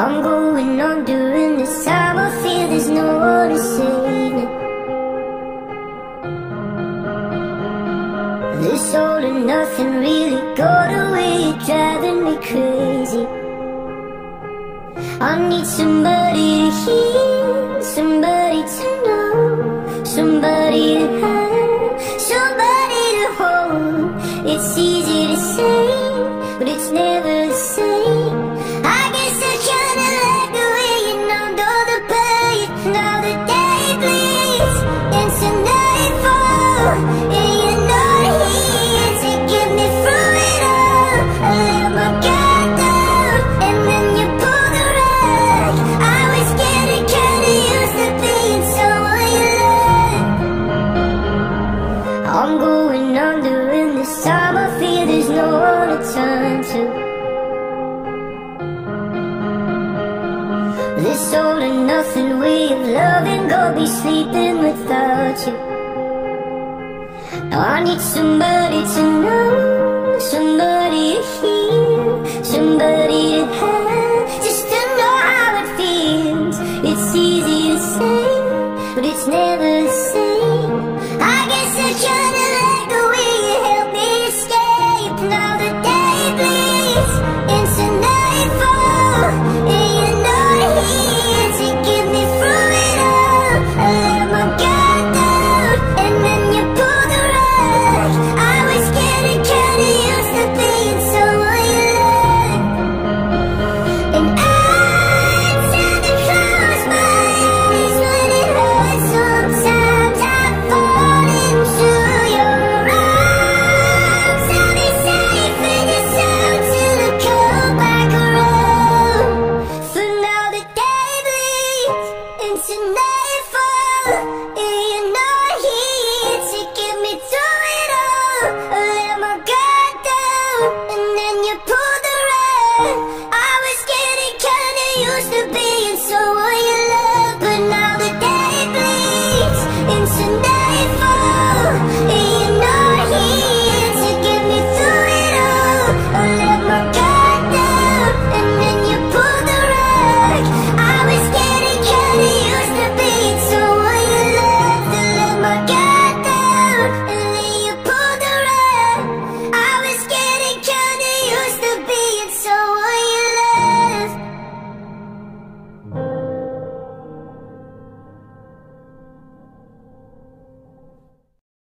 I'm going on during this time. I feel there's no one to save me. This all and nothing really got away, you're driving me crazy. I need somebody to hear, somebody to know, somebody to have, somebody to hold. It's easy to say, but it's never the same. I guess I kinda like the way you numbed all the pain. Now the day bleeds into nightfall, and you're not here to get me through it all. I let my guard down, and then you pulled the rug. I was getting kinda used to being someone you loved. I'm going under, and this time I feel there's no one to turn to. This all and nothing way of loving, gonna be sleeping without you. Now I need somebody to know, somebody to hear, somebody to have, just to know how it feels. It's easy to say, but it's never the same. I guess I kinda like the way you help me escape. Now the day bleeds into nightfall, and you're not here to get me through it all. I let my guard down, and then you pulled the rug. I was getting kinda used to being someone you loved. And I tend to close my eyes when it hurts. Sometimes I fall into your arms. I'll be safe in your sound till I come back around. For now the day bleeds into nightfall, and you're not here to get me through it all. I let my guard down, and then you pulled the rug. I was getting kinda used to being someone you love, but now the day bleeds into night.